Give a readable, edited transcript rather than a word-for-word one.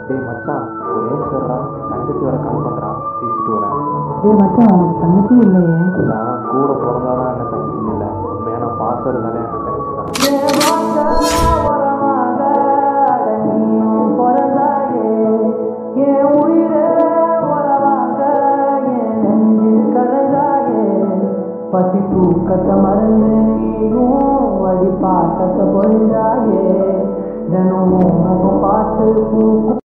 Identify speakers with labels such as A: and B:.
A: டேய் மச்சான், ஒரு நிமிஷம் இருடா. தங்கச்சி வர கால் பண்ணுறா, பேசிட்டு வரேன்.
B: டேய் மச்சான், உனக்கு தங்கச்சி இல்லையே?
A: மச்சான், கூட பிறந்தாதான் என்ன தங்கச்சின்னு இல்லை, உண்மையான பாசம் இருந்தாலே என்ன தங்கச்சி தான்.
B: பசி தூக்கத்தை மறந்து நீயும் வழி பாசத்தை பொழிஞ்சாயே, தினமும் முகம் பார்த்து பூக்கு